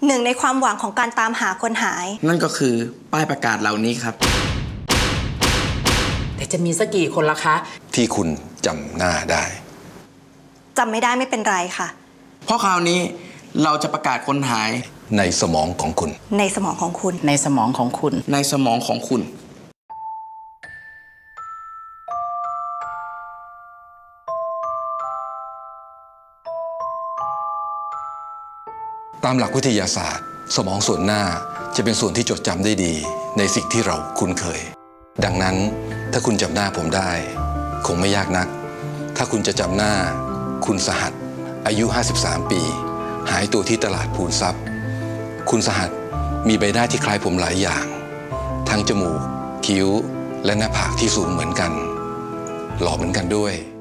หนึ่งในความหวังของการตามหาคนหายนั่นก็คือป้ายประกาศเหล่านี้ครับแต่จะมีสักกี่คนล่ะคะที่คุณจำหน้าได้จำไม่ได้ไม่เป็นไรค่ะเพราะคราวนี้เราจะประกาศคนหายในสมองของคุณในสมองของคุณในสมองของคุณในสมองของคุณตามหลักวิทยาศาสตร์สมองส่วนหน้าจะเป็นส่วนที่จดจำได้ดีในสิ่งที่เราคุ้นเคยดังนั้นถ้าคุณจำหน้าผมได้คงไม่ยากนักถ้าคุณจะจำหน้าคุณสหัสอายุ53ปีหายตัวที่ตลาดภูนทรัพย์คุณสหัสมีใบหน้าที่คล้ายผมหลายอย่างทั้งจมูกคิ้วและหน้าผากที่สูงเหมือนกันหล่อเหมือนกันด้วย